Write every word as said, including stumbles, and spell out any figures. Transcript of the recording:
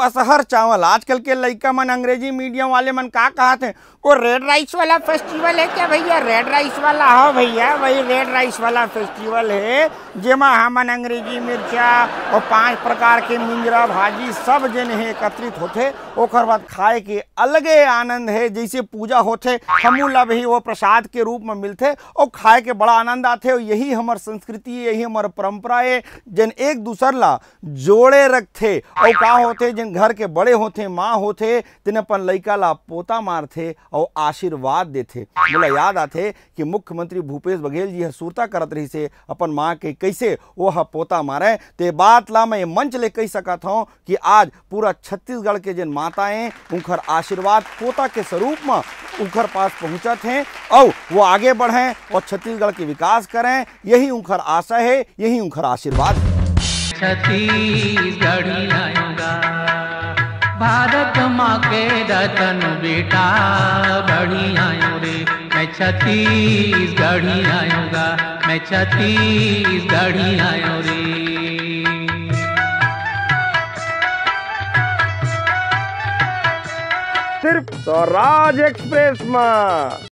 पसहर चावल। आजकल के लइका मन अंग्रेजी मीडियम वाले मन का कहते हैं, वो रेड राइस वाला फेस्टिवल है क्या भैया? रेड राइस वाला हो भैया, वही रेड राइस वाला फेस्टिवल है जेमा हमन अंग्रेजी मिर्चा और पांच प्रकार के मिंजरा भाजी सब जन है एकत्रित होते। ओकर बाद खाए के अलगे आनंद है। जैसे पूजा होते हमू ला भी वो प्रसाद के रूप में मिलते और खाए के बड़ा आनंद आते। और यही हमार संस्कृति, यही हमार परंपरा है जन एक दूसर ला जोड़े रखते। और का होते जन घर के बड़े होते, माँ होते, तिन अपन लइका ला पोता मारते और आशीर्वाद देते। मोला याद आते कि मुख्यमंत्री भूपेश बघेल जी सुरता करत रही से अपन माँ के कैसे वो हा पोता मारे। ते बात ला मैं मंच ले कह सकता हूँ कि आज पूरा छत्तीसगढ़ के जन माताएं उनकर आशीर्वाद पोता के स्वरूप में उनकर पास पहुंचत हैं और वो आगे बढ़ें और छत्तीसगढ़ के विकास करें। यही उनकर आशा है, यही उनकर आशीर्वाद है। छत्तीसगढ़ी आऊंगा, भारत माँ के रतन बेटा बड़ी आयो रे। मैं छत्तीसगढ़ी आऊंगा, मैं छत्तीसगढ़ी आयो रे। सिर्फ स्वराज एक्सप्रेस में।